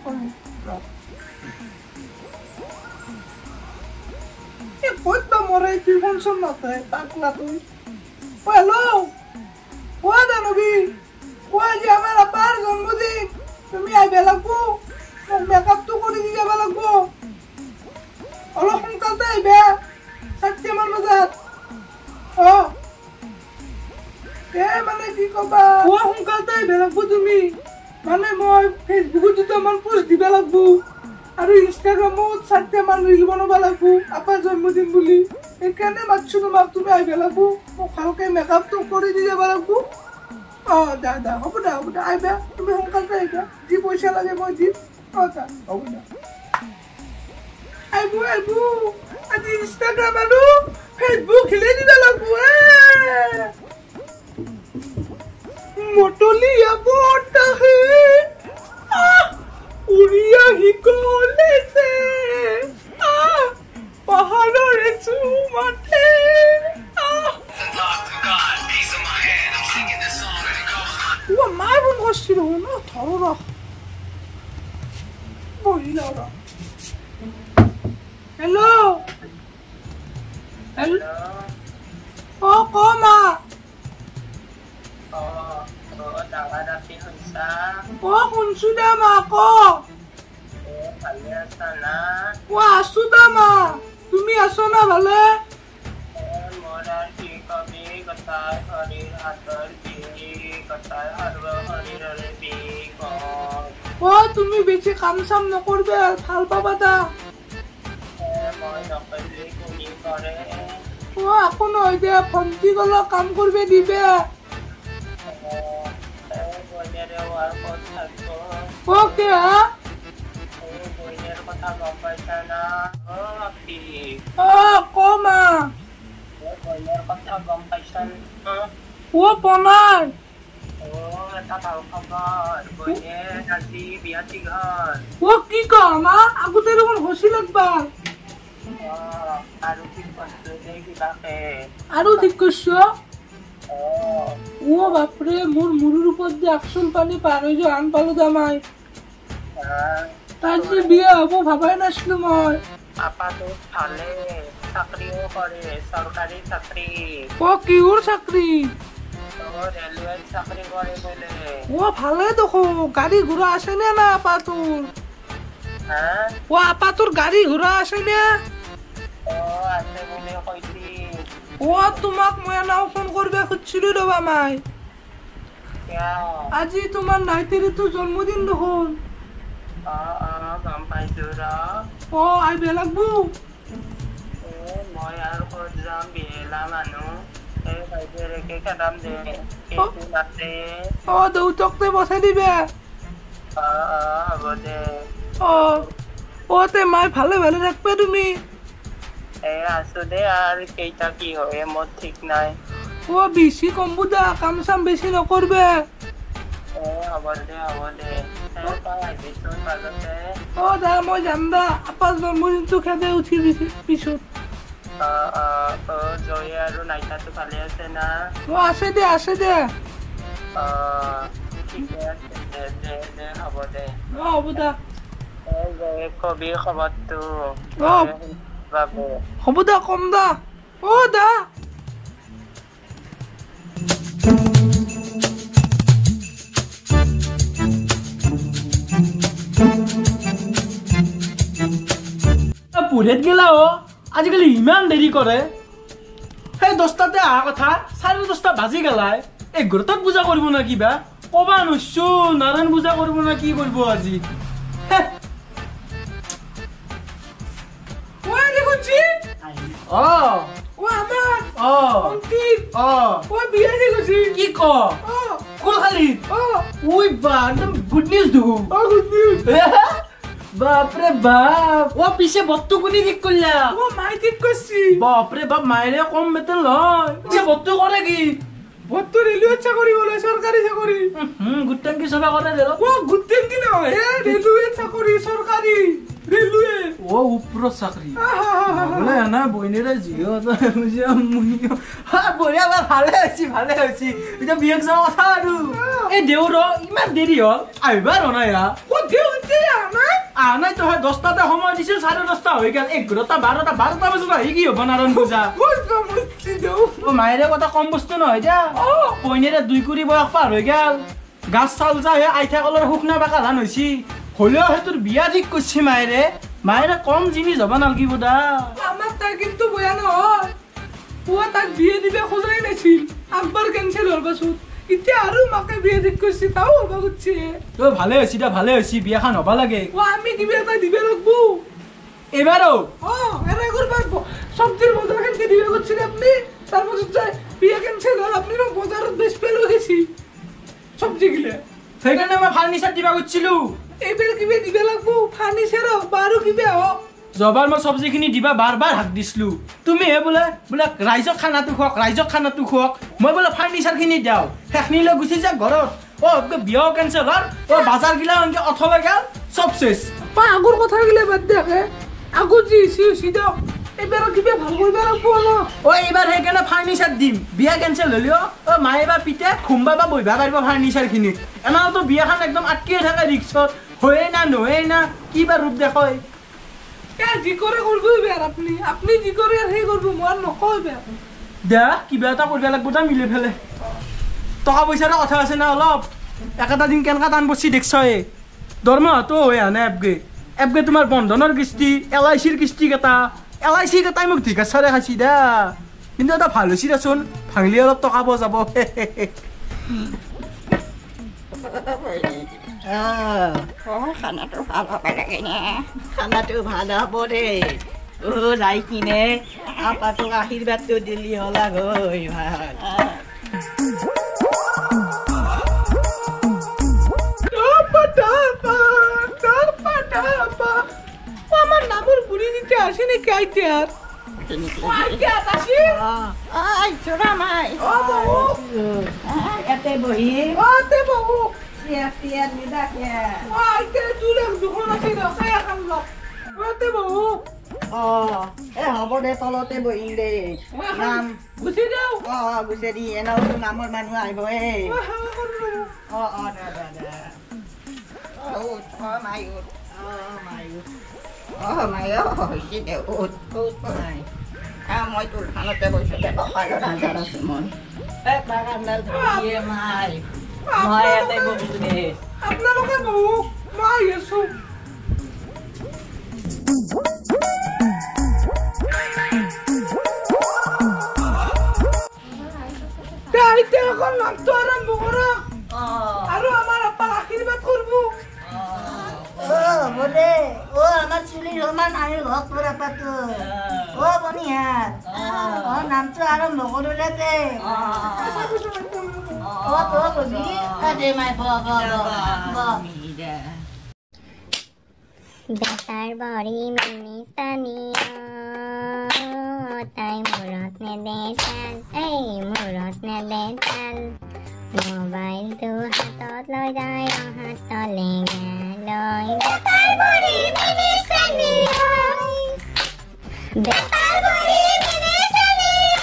ক'ত বা মৰে কি ফোনচোন নথয় পাগলা তুই হেল্ল' কোৱা দানবী কোৱা যে আমাৰ আপাৰ জন্মদিন তুমি আহিব লাগব মোক মেকআপটো কৰি দি যাব লাগব অলপ সোনকালতে আহিবা 7টামান বজাত মানে কি কবা কোৱা সোনকালতে আহিব লাগব তুমি মানে মই ফেচবুকত দুটামান পোষ্ট দিব লাগব আৰু ইনষ্টাগ্ৰামত 7টামান ৰিল বনাব লাগব আপাৰ জন্মদিন বুলি সেইকাৰণে মাতছো তোমাক তুমি আহিব লাগব মোক ভালকে মেকআপটো কৰি দি যাব লাগব দা হ'ব দা আহিবা তুমি সোনকালতে আহিবা যি পইচা লাগে মই দিম দা হ'ব দা আহিব আজি ইনষ্টাগ্ৰাম আৰু ফেচবুক খেলি দিব লাগব মটলিয়া বটা হে উড়িয়া হিকলেছে পাহাড়ের চুমাতে ও মারুন হচ্ছিল না ধরো বহিলা হ্যালো ও কমা শুনছো দে মা আছো দে মা তুমি আছো না ভালে তুমি বেছি কাম চাম নকৰবে ভাল পাবা দা আকো নহয় দে ভণ্টি গলে কাম কৰবে দিবে ওকে কমা ও পনাই ও কি কমা আগতে দেখোন হসি লাগবা আৰু ঠিক করছ ও বাপরে মোর মুরুর উপর দিয়ে আকশন পানি পার হয়ে আন পালো দামাই তার যে বিয়ে হবো ভাবাই নাছিল মই আপাতত ভালে চাকরিও করে সরকারি চাকরি ও কিউর চাকরি রেলওয়ে চাকরি করে বলে ও ভালে দেখো গাড়ি ঘোড়া আছে না আপাতর ও আপাতর গাড়ি ঘোড়া আছে না আছে বলে কইছি ও তোমাক মই নাও ফোন করবে খুঁজছিল রবা মাই আজি তোমার নাইতেরিতো জন্মদিন দেখুন গম পাইছো ও আইবে লাগবো মই আর কত যাম বিয়েলা মানুহ এই ভাইদের কেক দাম দে কেক আছে দৌতকতে বসাই দিবে হ'ব দে তে মাই ভালে ভালে রাখবে তুমি আছো দে আর কেইটা কি হয় মোর ঠিক নাই বেশি কমবো দা কাম চাম বেশি নকরবে হ'ব দে দা মই যাম দা আপাৰ জন্মদিনটো খেদে উঠি পিছত জয় আৰু নাইতাটো ভালে আছে না আছে দে ঠিকে আছে দে হ'ব দে হ'ব দা জয় কবি খবৰটো বাবু হ'ব দা কম দা দা পুরেত গেলা আজিকালি ইমান দেরি করে সেই 10টাতে আহা কথা 10:30 বাজি গেলাই 11টাত পূজা করব না কিবা কবা নইছো নারায়ণ পূজা করব না কি করব আজি কি ক কোন খালি ওই বা একদম গুড নিউজ দেখো গুড নিউজ বাপরে বাপ পিছে বত্তু কোনি ঠিক করলা মাই ঠিক করছি বাপরে বাপ মায়েরে কম বেতন লয় পিছে বত্তু করে কি বত্তু রেলওয়ে চাকরি বলে সরকারি চাকরি গুট্টাঙ্কি সভা করে দিল গুট্টাঙ্কি নয় রেলওয়ে চাকরি সরকারি রেলওয়ে উপর চাকরি বলে না বইনেরা জিও তো মুনিও বইয়া ভালে হইছি এটা বিয়ে যাওয়া কথা আৰু এই দেউর ইমান দেরি হল আইবা রনায়া দেউ হচ্ছে না নাই তো 10টাতে সময় দিছিল 10:30 হৈ গেল 11টা 12টা বজাত আহি কি হ'ব নাৰায়ণ পূজা ও মায়েৰে কথা কম বস্তু নহয় যা পইনেৰে 2 কুৰি বয়স পাৰ হৈ গেল গাছ চাল যা হে আইঠা কলৰ শুকনা বাকা ধান হৈছি হলেও হেতুৰ বিয়া ঠিক কৰিছি মায়েৰে কম জিনিস হ'ব নালগিব দা আমার তা কিন্তু বয়া নহয় পুয়া তাক বিয়ে দিবে খোঁজাই নাছিল একবার ক্যান্সেল হল পাছত ইতিয়া আৰু মাকে বিয়ে ঠিক কৰিছি তাও হবা গুছে তো ভালে হৈছি দা ভালে হৈছি বিয়াখান হবা লাগে ও আমি কিবা এটা দিবে লাগবো এবারও এরা করবার সবজির বজার কেন দিবে গুছে আপনি তার পাছত যায় বিয়ে ক্যান্সেল হল আপনি বাজারত বেশ পেল গেছি সবজি গিলে সেইকাৰণে মই ফাৰ্নিচাৰ দিবা গৈছিলো এইবাৰ কিবা দিবে লাগবো ফাৰ্নিচাৰ বাৰো কিবা হ জবাৰ মই সবজিখিনি দিবা বাৰ হাক দিছলো তুমি হে বোলে ৰাইজক খানাটো খুৱাক মই বোলে ফাৰ্নিচাৰখিনি দিও হেখনিলৈ গুচি যা ঘৰত বিয়া কেনচেল হল বাজাৰ গিলা অনকে অথলে গেল সব শেষ আগৰ কথা গিলা বাদ দেখে আগৰ যি সিধা এবাৰ কিবা ভাল কৰিবা লাগবো ন এইবাৰ সেইকাৰণে ফাৰ্নিচাৰ দিম বিয়া কেনচেল হলিও মায়ে বা পিতে খুম্বা বা বহিবা পাৰিব ফাৰ্নিচাৰখিনি এনাওতো বিয়াখন একদম আটকিয়ে থাকে ৰিক্সত হয়ে না নহয়ে না কিবা ৰূপ দেখয় যি কৰে কৰবই বেয়াৰ আপনি যি কৰে সেই কৰব মই নকয় বেয়া দে কিবা এটা কৰিব লাগিব দা মিলি ফেলে টকা পইচাৰ কথা আছে না অলপ একেটা দিন কেনেকা টান বসি দেখছয়ে দৰমহাটো হৈ আনে এপগে তোমাৰ বন্ধনৰ কিস্তি LICৰ কিস্তি কেটা LIC কেটাই মোক ধিকাচাৰে খাইছি দা কিন্তু এটা ভাল হৈছি দেচোন ভাঙলি অলপ টকা পোৱা যাব খানাটো ভাল হ'ব লাগে নে খানাটো ভাল হ'ব দেই যাই কিনে আপাটোক আশীৰ্বাদটো দিলি হলা গৈ ভাল আমার নামর বুড়ি দিতে আসে নাকি আইতে আর চোরা মাই এতে বহি বহু চেয়ার নিদা দুখন আছে বহু হ'ব দে তলতে বহিম দে নাম গুচি যাও গুচি দি এনেও নামৰ মানুহ আহিব মই তোৰ খানতে বহিছো দে ককালৰ আঞ্জাৰ আছে মই বাগানডাল ধৰিয়ে মাই মই ইয়াতে বহিছো দে আপোনালোকে বহু মই আহি আছো এখন নামটো আৰম্ভ কৰক আৰু আমাৰ আপাক আশীৰ্বাদ কৰব বলে আমার চুলির সমান আমি ঘর করে পাতো বনিহার নামটো আরম্ভ করলে দে বেটার বড়ি মিনিস্তানীয় তাই মূৰত নেদে চাল মূৰত নেদে চাল মোবাইলটো হাতত লৈ যায় হাতলে গালৈ বেটাৰ বড়ি মিনিস্তানীয় বেটাৰ বড়ি মিনিস্তানীয়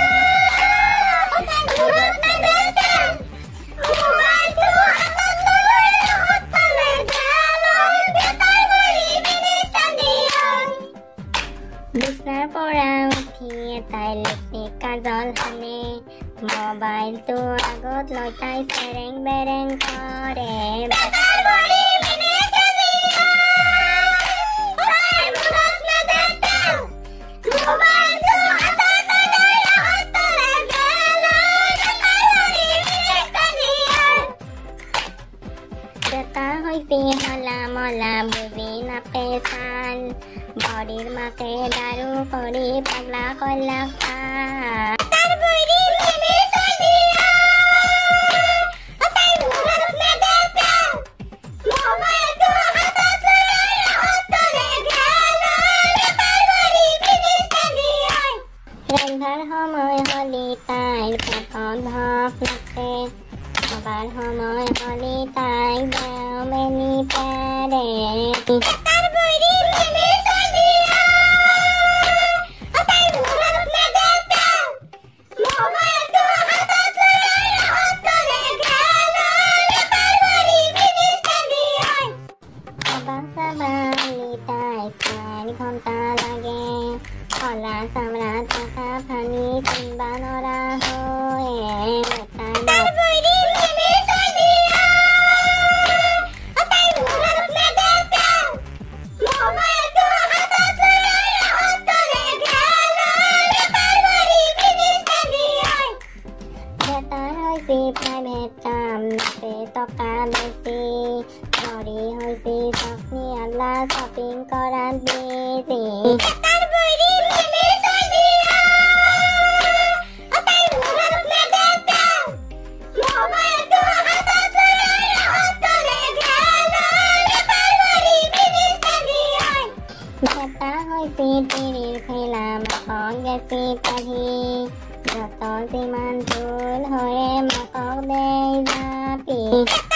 মূৰত নেদে চাল মোবাইলটো হাতত লৈ হাতলে গালৈ বেটাৰ বড়ি মিনিস্তানীয় বিছনাৰ পৰা উঠি তাই লিপষ্টিক কাজল সানে মোবাইলটো আগত লৈ তাই চেৰেং বেৰেং কৰে বেটাৰ বড়ি মিনিস্তানীয় তাই মূৰত নেদে চাল মোবাইলটো হাতত লৈ হাতলে গালৈ বেটাৰ বড়ি মিনিস্তানীয় বেটা হৈছি হলা মলা বুজি নাপে চাল বড়িৰ মাকে দাৰু কৰি পাগলা কইলা বেটাৰ বড়ি মিনিস্তানীয় তাই মূৰত নেদে চাল মোবাইলটো হাতত লৈ হাতলে গালৈ বেটাৰ বড়ি মিনিস্তানীয় ৰন্ধাৰ সময় হলি তাইৰ পেটত ভক নাচে খাবার সময় হলি তাই বেও বেনি পেৰে বেটাৰ বড়ি মিনিস্তানীয় তাই মূৰত নেদে চাল মোবাইলটো হাতত লৈ হাতলে গালৈ বেটাৰ বড়ি মিনিস্তানীয় বাসা বালিতাই 4 ঘণ্টা লাগে হলা চামৰা থকা পানী কিনিব নৰা হয় তাই বৈৰি মেমে তলিয়া তাই মুখত নেদেখা মোবাইলটো হাতত লৈ হাতলে গেল তাই বৈৰি পিনিছে দিয়াই বেটাৰ হৈছে প্ৰাইভেট কাম টকা বেছি ঘড়ী হৈছে চকনি আল্লা শ্বপিং কৰাত বিজি তাই বৈৰি মেমে তলিয়া তাই মুখত নেদেখা মোবাইলটো হাতত লৈ হাতলে গেল তাই বৈৰি পিনিছে দিয়াই বেটা হৈছে তিৰিৰ খেলা মাকক গেছি পাহি যত যিমান ভুল হয়ে মাকক দেই জাপি